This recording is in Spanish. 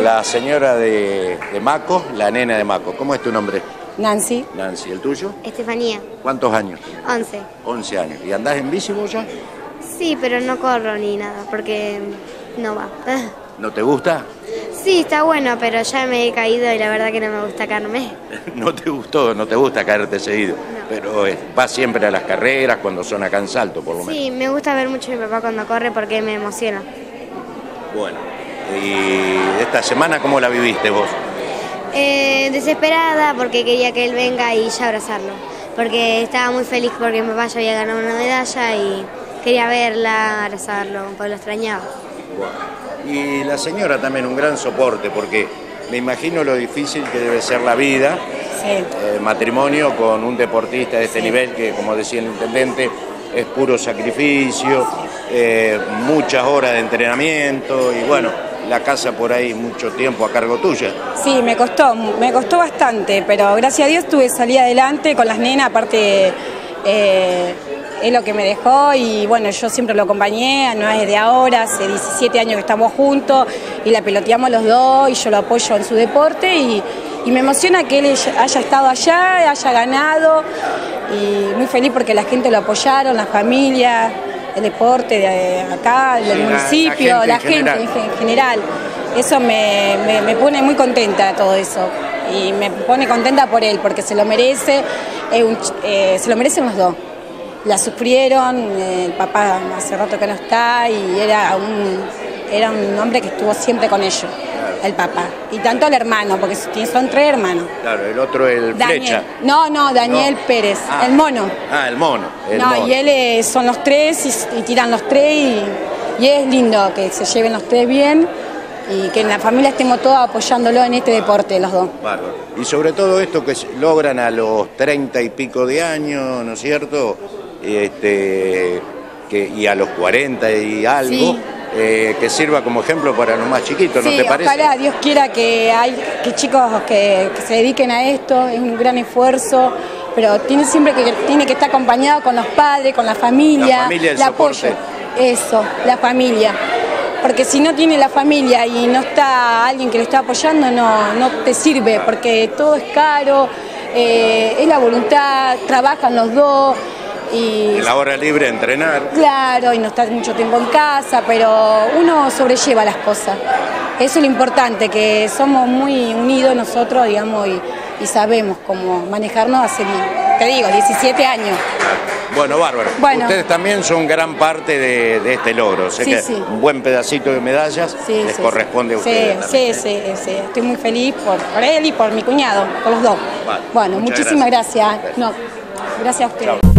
la señora de Maco, la nena de Maco. ¿Cómo es tu nombre? Nancy. Nancy. ¿El tuyo? Estefanía. ¿Cuántos años? 11. 11 años. ¿Y andás en bici vos ya? Sí, pero no corro ni nada, porque no va. ¿No te gusta? Sí, está bueno, pero ya me he caído y la verdad que no me gusta caerme. ¿No te gustó? ¿No te gusta caerte seguido? No. Pero vas siempre a las carreras cuando son acá en Salto, por lo menos. Sí, me gusta ver mucho a mi papá cuando corre porque me emociona. Bueno, ¿y esta semana cómo la viviste vos? Desesperada porque quería que él venga y ya abrazarlo. Porque estaba muy feliz porque mi papá ya había ganado una medalla y quería verla, abrazarlo, porque lo extrañaba. Bueno. Y la señora también un gran soporte, porque me imagino lo difícil que debe ser la vida, Sí. Matrimonio con un deportista de este nivel que, como decía el intendente, es puro sacrificio, muchas horas de entrenamiento y bueno, la casa por ahí mucho tiempo a cargo tuya. Sí, me costó bastante, pero gracias a Dios salí adelante con las nenas, aparte es lo que me dejó y bueno, yo siempre lo acompañé, no es de ahora, hace 17 años que estamos juntos y la peloteamos los dos y yo lo apoyo en su deporte y me emociona que él haya estado allá, haya ganado y muy feliz porque la gente lo apoyaron, la familia, el deporte de acá, del municipio, la gente en general. Eso me pone muy contenta todo eso y me pone contenta por él porque se lo merece, se lo merecen los dos. La sufrieron, el papá hace rato que no está y era un hombre que estuvo siempre con ellos, el papá. Y tanto el hermano, porque son 3 hermanos. Claro, el otro el Flecha. No, Daniel Pérez, el mono. El mono. Y él son los 3 y tiran los 3 y es lindo que se lleven los 3 bien y que en la familia estemos todos apoyándolo en este deporte, los dos. Bárbaro. Y sobre todo esto que logran a los 30 y pico de años, ¿no es cierto? Y a los 40 y algo, sí. Que sirva como ejemplo para los más chiquitos, ¿no te parece? Ojalá Dios quiera que chicos que se dediquen a esto, es un gran esfuerzo, pero tiene que estar acompañado con los padres, con la familia, el apoyo. Eso, la familia. Porque si no tiene la familia y no está alguien que lo está apoyando, no te sirve, porque todo es caro, es la voluntad, trabajan los dos. Y en la hora libre entrenar. Claro, y no está mucho tiempo en casa, pero uno sobrelleva las cosas. Eso es lo importante, que somos muy unidos nosotros, digamos, y sabemos cómo manejarnos hace, te digo, 17 años. Bueno, bárbaro. Bueno. Ustedes también son gran parte de este logro. Sé que un buen pedacito de medallas les corresponde a ustedes. Sí. Estoy muy feliz por él y por mi cuñado, por los dos. Vale. Bueno, muchísimas gracias. No, gracias a ustedes. Chao.